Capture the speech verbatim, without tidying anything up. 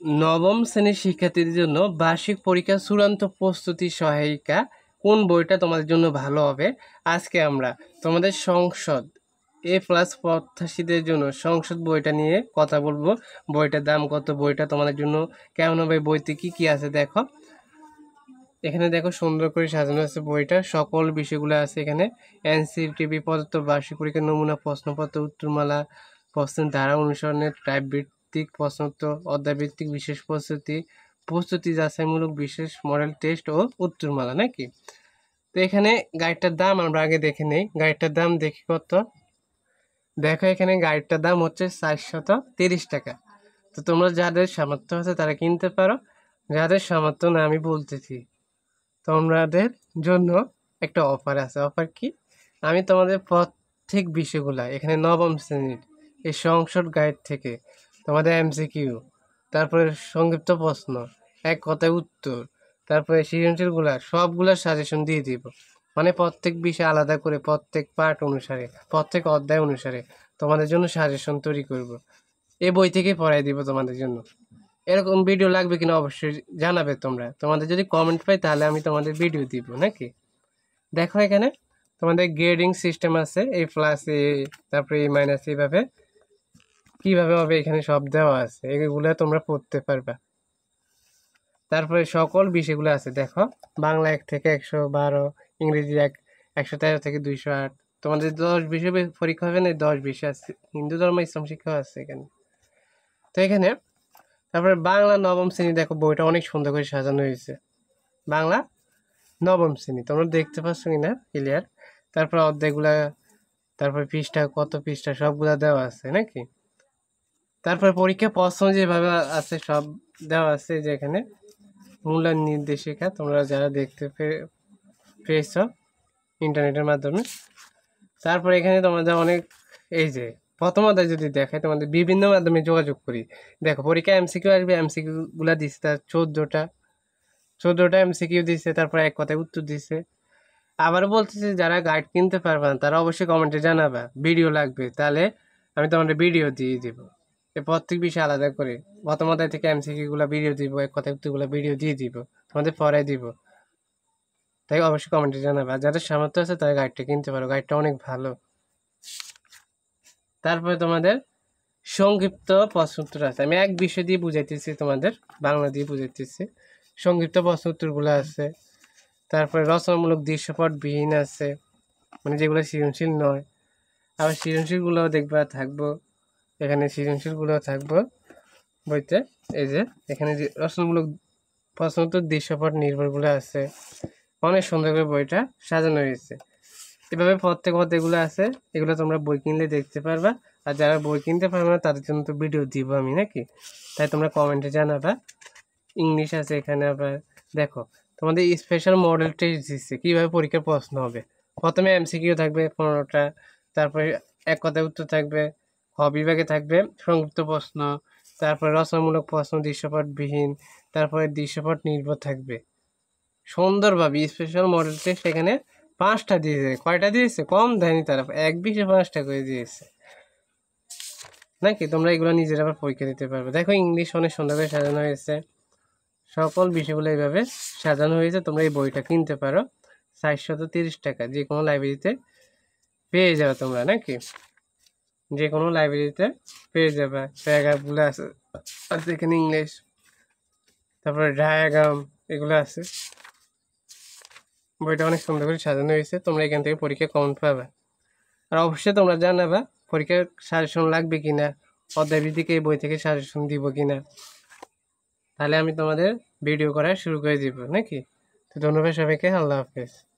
নবম শ্রেণীর শিক্ষার্থীদের জন্য বার্ষিক পরীক্ষার চূড়ান্ত প্রস্তুতি সহায়িকা কোন বইটা তোমাদের জন্য ভালো হবে? আজকে আমরা তোমাদের সংসদ এ প্লাস প্রত্যাশীদের জন্য সংসদ বইটা নিয়ে কথা বলবো। বইটার দাম কত, বইটা তোমাদের জন্য কেমন হবে, বইতে কি কি আছে দেখো। এখানে দেখো সুন্দর করে সাজানো আছে বইটা, সকল বিষয়গুলো আছে এখানে। এনসিটিভি প্রদত্ত বার্ষিক পরীক্ষার নমুনা প্রশ্নপত্র, উত্তরমালা, প্রশ্নের ধারা অনুসরণের টাইপ ভিত্তিক প্রশ্নোত্তর, অধ্যায়ভিত্তিক বিশেষ প্রস্তুতি, প্রস্তুতি যাচাইমূলক বিশেষ মডেল টেস্ট ও উত্তরমালা নাকি। তো এখানে গাইডটার দাম আমরা আগে দেখে নেই। গাইডটার দাম দেখি কত, দেখো এখানে গাইডটার দাম হচ্ছে চারশত তিরিশ টাকা। তো তোমরা যাদের সামর্থ্য আছে তারা কিনতে পারো, যাদের সামর্থ্য না আমি বলতেছি তোমাদের জন্য একটা অফার আছে। অফার কি? আমি তোমাদের প্রত্যেক বিষয়গুলা এখানে নবম শ্রেণীর এই সংসদ গাইড থেকে তোমাদের এমসিকিউ, তারপরে সংক্ষিপ্ত প্রশ্ন, এক কথায় উত্তর, তারপরে সৃজনশীলগুলা সবগুলা সাজেশন দিয়ে দিব। মানে প্রত্যেক বিষয় আলাদা করে প্রত্যেক পার্ট অনুসারে প্রত্যেক অধ্যায় অনুসারে তোমাদের জন্য সাজেশন তৈরি করব। এই বই থেকে পড়াই দিব তোমাদের জন্য। এরকম ভিডিও লাগবে কিনা অবশ্যই জানাবে তোমরা। তোমাদের যদি কমেন্ট পাই তাহলে আমি তোমাদের ভিডিও দিব নাকি। দেখো এখানে তোমাদের গ্রেডিং সিস্টেম আছে, এ প্লাস এ, তারপরে এ মাইনাস, এইভাবে কিভাবে হবে এখানে সব দেওয়া আছে, এগুলো তোমরা পড়তে পারবা। তারপরে সকল বিষয়গুলো আছে দেখো, বাংলা এক থেকে একশো বারো, ইংরেজি এক একশো তেরো থেকে দুইশো আট। তোমাদের দশ বিষয় পরীক্ষা হবে না, দশ বিষয় আছে, হিন্দু ধর্ম ইসলাম শিক্ষা আছে এখানে। তো এখানে তারপরে বাংলা নবম শ্রেণী দেখো, বইটা অনেক সুন্দর করে সাজানো হয়েছে। বাংলা নবম শ্রেণী তোমরা দেখতে পাচ্ছ কিনা ক্লিয়ার। তারপর অধ্যায়গুলা, তারপরে পৃষ্ঠা কত পৃষ্ঠা সবগুলা দেওয়া আছে নাকি। তারপরে পরীক্ষা প্রশ্ন যেভাবে আছে সব দেওয়া আছে, যে এখানে মূল্যায়ন নির্দেশিকা তোমরা যারা দেখতে পেয়েছ ইন্টারনেটের মাধ্যমে। তারপরে এখানে তোমাদের অনেক, এই যে প্রথম অধ্যায় যদি দেখায় তোমাদের বিভিন্ন মাধ্যমে যোগাযোগ করি। দেখো পরীক্ষা এমসিকিউ আসবে, এমসিকিউ গুলা দিচ্ছে তার চোদ্দোটা চোদ্দোটা এমসিকিউ দিচ্ছে, তারপরে এক কথায় উত্তর দিচ্ছে। আবার বলতেছে যারা গাইড কিনতে পারবে না তারা অবশ্যই কমেন্টে জানাবা ভিডিও লাগবে, তাহলে আমি তোমাদের ভিডিও দিয়ে দিব। প্রত্যেক বিষয় আলাদা করে প্রথম অধ্যায় থেকে এমসিকিউ গুলা ভিডিও দিব, এক কথায় উত্তরগুলো ভিডিও দিয়ে দিব, তোমাদের পড়াই দিব। তাই অবশ্যই কমেন্টে জানাবা। যাদের সামর্থ্য আছে তারা গাইডটা কিনতে পারো, গাইডটা অনেক ভালো। তারপরে তোমাদের সংক্ষিপ্ত প্রশ্ন উত্তর আছে, আমি এক বিষয় দিয়ে বুঝাইতেছি তোমাদের, বাংলা দিয়ে বুঝাইতেছি। সংক্ষিপ্ত প্রশ্ন উত্তরগুলো আছে। তারপরে রচনামূলক দৃশ্যপট বিহীন আছে, মানে যেগুলো সৃজনশীল নয়। আবার সৃজনশীলগুলোও দেখবা থাকবো, এখানে সৃজনশীলগুলোও থাকবো বইতে। এই যে এখানে যে রচনামূলক প্রশ্ন উত্তর দৃশ্যপট নির্ভরগুলো আছে, অনেক সুন্দর করে বইটা সাজানো হয়েছে। এভাবে প্রত্যেক অধ্যায়গুলো আছে, এগুলো তোমরা বই কিনলে দেখতে পারবা। আর যারা বই কিনতে পারবে না তাদের জন্য তো ভিডিও দিব আমি নাকি, তাই তোমরা কমেন্টে জানাবা। ইংলিশ আছে এখানে। আবার দেখো তোমাদের স্পেশাল মডেল টেস্ট দিচ্ছে, কীভাবে পরীক্ষার প্রশ্ন হবে। প্রথমে এমসিকিউ থাকবে পনেরোটা, তারপরে এক কথায় উত্তর থাকবে, খ বিভাগে থাকবে সংক্ষিপ্ত প্রশ্ন, তারপরে রচনামূলক প্রশ্ন দৃশ্যপটবিহীন, তারপরে দৃশ্যপট নির্ভর থাকবে সুন্দরভাবে। স্পেশাল মডেল টেস্ট এখানে পাঁচটা দিয়েছে, কয়টা দিয়েছে কম দেয়নি তারা, এক বিশে পাঁচটা করে দিয়েছে নাকি। তোমরা এগুলো নিজেরা আবার পরীক্ষা দিতে পারবে। দেখো ইংলিশ অনেক সুন্দর করে সাজানো হয়েছে, সকল বিষয়গুলো এইভাবে সাজানো হয়েছে। তোমরা এই বইটা কিনতে পারো চারশত তিরিশ টাকা, যে কোনো লাইব্রেরিতে পেয়ে যাবে তোমরা নাকি, যে কোনো লাইব্রেরিতে পেয়ে যাবে। প্যারাগ্রাফগুলো আছে আছে এখানে ইংলিশ, তারপরে ডায়াগ্রাম এগুলো আছে। বইটা অনেক সুন্দর করে সাজানো হয়েছে, তোমরা এখান থেকে পরীক্ষা কমেন্ট পাবে। আর অবশ্যই তোমরা জানাবা পরীক্ষার সাজেশন লাগবে কিনা, অধ্যায় ভিত্তিক এই বই থেকে সাজেশন দিব কিনা, তাহলে আমি তোমাদের ভিডিও করা শুরু করে দিব নাকি। তো ধন্যবাদ সবাইকে, আল্লাহ হাফেজ।